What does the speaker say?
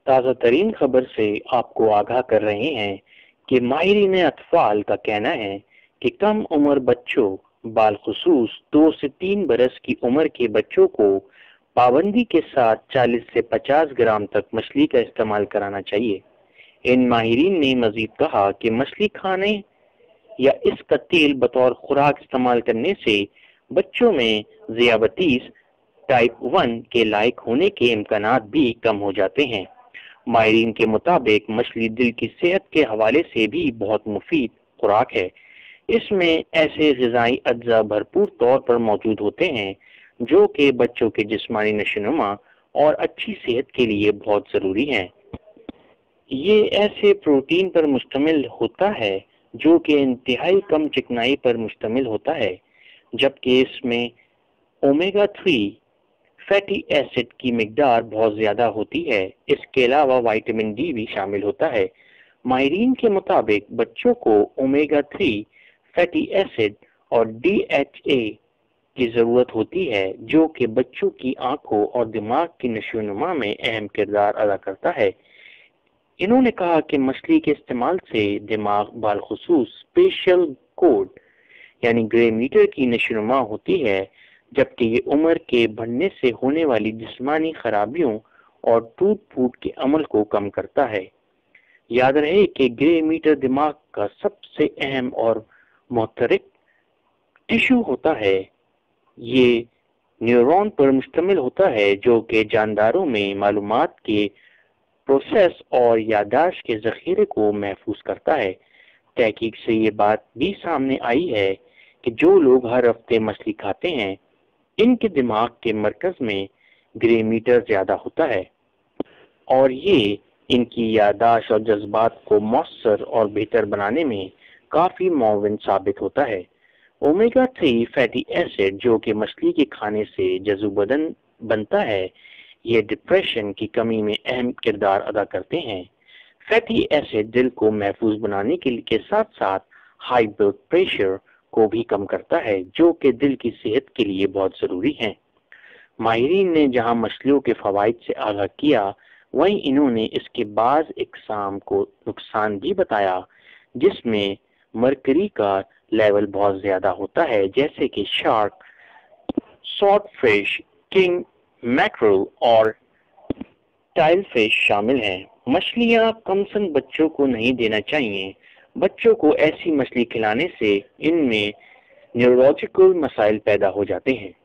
تازہ ترین خبر سے آپ کو آگاہ کر رہے ہیں کہ ماہرین اطفال کا کہنا ہے کہ کم عمر بچوں بالخصوص 2 سے 3 برس کی عمر کے بچوں کو پابندی کے ساتھ 40 سے 50 گرام تک مچھلی کا استعمال کرانا چاہیے۔ ان ماہرین نے مزید کہا کہ مچھلی کھانے یا اس کا تیل بطور خوراک استعمال کرنے سے بچوں میں ذیابیطس ٹائپ 1 کے لائق ہونے کے امکانات بھی کم ہو جاتے ہیں۔ ماہرین کے مطابق مچھلی دل کی صحت کے حوالے سے بھی بہت مفید خوراک ہے۔ اس میں ایسے غذائی اجزاء بھرپور طور پر موجود ہوتے ہیں جو کہ بچوں کے جسمانی نشوونما اور اچھی صحت کے لیے بہت ضروری ہیں۔ یہ ایسے پروٹین پر مشتمل ہوتا ہے جو کہ انتہائی کم چکنائی پر مشتمل ہوتا ہے، جبکہ اس میں اومیگا 3 فیٹی ایسڈ کی مقدار بہت زیادہ ہوتی ہے۔ اس کے علاوہ وٹامن ڈی بھی شامل ہوتا ہے۔ ماہرین کے مطابق بچوں کو اومیگا 3 فیٹی ایسڈ اور ڈی ایچ اے کی ضرورت ہوتی ہے جو کہ بچوں کی آنکھوں اور دماغ کی نشوونما میں اہم کردار ادا کرتا ہے۔ انہوں نے کہا کہ مچھلی کے استعمال سے دماغ بالخصوص اسپیشل کورڈ یعنی گرے میٹر کی نشوونما ہوتی ہے، جبکہ یہ عمر کے بڑھنے سے ہونے والی جسمانی خرابیوں اور ٹوٹ پھوٹ کے عمل کو کم کرتا ہے۔ یاد رہے کہ گرے میٹر دماغ کا سب سے اہم اور محرک ٹشو ہوتا ہے۔ یہ نیورون پر مشتمل ہوتا ہے جو کہ جانداروں میں معلومات کے پروسیس اور یادداشت کے ذخیرے کو محفوظ کرتا ہے۔ تحقیق سے یہ بات بھی سامنے آئی ہے کہ جو لوگ ہر ہفتے مچھلی کھاتے ہیں ان کے دماغ کے مرکز میں گرے میٹر زیادہ ہوتا ہے اور یہ ان کی یادداشت اور جذبات کو مؤثر اور بہتر بنانے میں کافی معاون ثابت ہوتا ہے۔ اومیگا 3 فیٹی ایسڈ جو کہ مچھلی کے کھانے سے جزو بدن بنتا ہے، یہ ڈپریشن کی کمی میں اہم کردار ادا کرتے ہیں۔ فیٹی ایسڈ دل کو محفوظ بنانے کے ساتھ ساتھ ہائی بلڈ پریشر کو بھی کم کرتا ہے جو کہ دل کی صحت کے لیے بہت ضروری ہیں۔ ماہرین نے جہاں مچھلیوں کے فوائد سے آگاہ کیا، وہیں انہوں نے اس کے بعض اقسام کو نقصان بھی بتایا جس میں مرکری کا لیول بہت زیادہ ہوتا ہے، جیسے کہ shark, swordfish, king mackerel اور ٹائل فش شامل ہیں۔ مچھلیاں کم سن بچوں کو نہیں دینا چاہیے۔ بچوں کو ایسی مچھلی کھلانے سے ان میں نیورولوجیکل مسائل پیدا ہو جاتے ہیں۔